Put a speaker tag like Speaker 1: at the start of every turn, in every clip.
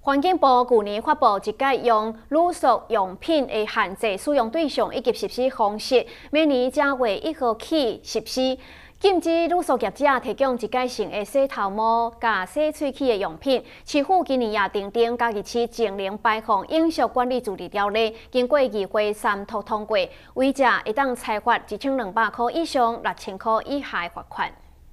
Speaker 1: 环境部去年发布一改用卤素用品的限制使用对象以及实施方式，明年正月1号起实施。禁止卤素业者提供一改性的洗头毛、甲洗喙齿的用品。市府今年也订定嘉义市净零排放饮食管理治理条例，经过议会三读通过，违者会当裁罚1200块以上6000块以下的罚款。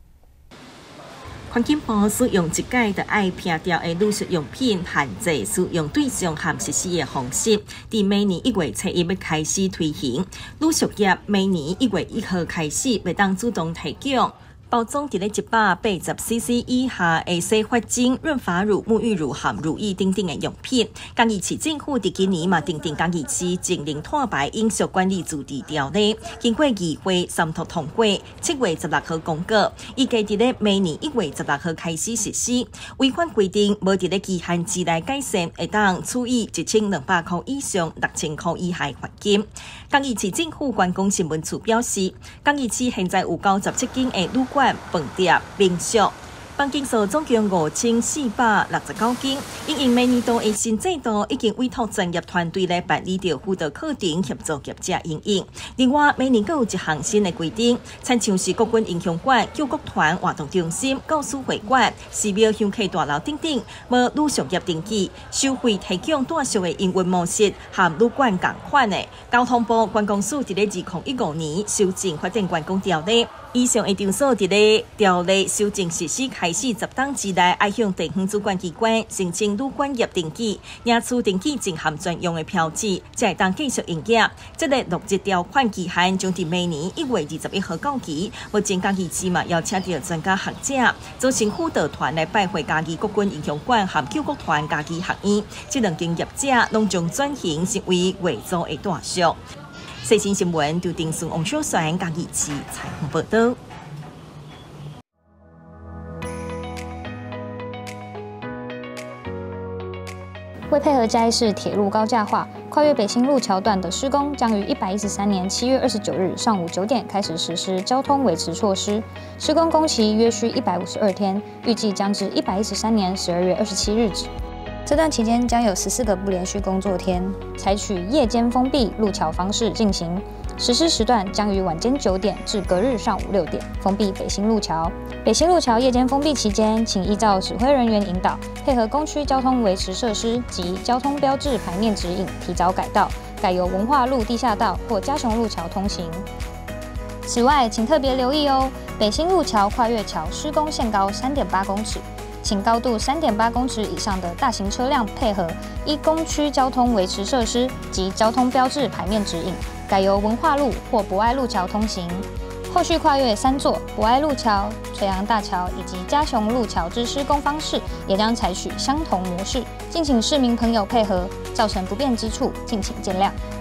Speaker 2: 环境部使用一改着爱撇掉的卤素用品限制使用对象和实施的方式，伫明年1月7日要开始推行。卤素业明年1月1号开始，袂当主动提供。 包装伫咧180cc 以下的洗发精、润发乳、沐浴乳和乳液等等的用品。嘉义市政府伫今年嘛订定嘉义市净零碳排饮食管理治理条例，经过议会三读通过，7月16号公告，预计伫咧明年1月16号开始实施。违反规定无伫咧期限之内改善，会当处以1200块以上6000块以下罚金。嘉义市政府观光新闻处表示，嘉义市现在有97间的旅馆。 饭店、民宿，房间数总共5469间。因应明年度的新制度，已经委托专业团队来办理着辅导课程，协助业者营运。另外，明年还有一项新的规定，亲像是国军英雄馆、救国团活动中心、教师会馆、寺庙香客大楼等等，无旅宿业登记，收费提供短宿的营运模式，和旅馆同款的。交通部观光署伫咧2015年修正发展观光条例。 以上的场所伫咧条例修正实施开始10天之内，要向地方主管机关申请旅馆业登记、领取登记证和专用的标志，才会当继续营业。这个落实条款期限将伫明年1月21号到期。目前嘉义市嘛邀请到专家学者组成辅导团来拜会嘉义国军英雄馆和救国团嘉义学院，这两间业者拢将转型成为月租的大宿。 最新新闻由电视王小璇嘉义市采访报道。
Speaker 3: 为配合嘉义市铁路高架化，跨越北新路桥段的施工将于113年7月29日上午9点开始实施交通维持措施。施工工期约需152天，预计将至113年12月27日止。 这段期间将有14个不连续工作天，采取夜间封闭路桥方式进行。实施时段将于晚间9点至隔日上午6点封闭北新路桥。北新路桥夜间封闭期间，请依照指挥人员引导，配合工区交通维持设施及交通标志牌面指引，提早改道，改由文化路地下道或嘉雄路桥通行。此外，请特别留意哦，北新路桥跨越桥施工限高3.8公尺。 请高度3.8公尺以上的大型车辆配合依工区交通维持设施及交通标志牌面指引，改由文化路或博爱路桥通行。后续跨越3座博爱路桥、垂杨大桥以及嘉雄路桥之施工方式，也将采取相同模式，敬请市民朋友配合，造成不便之处，敬请见谅。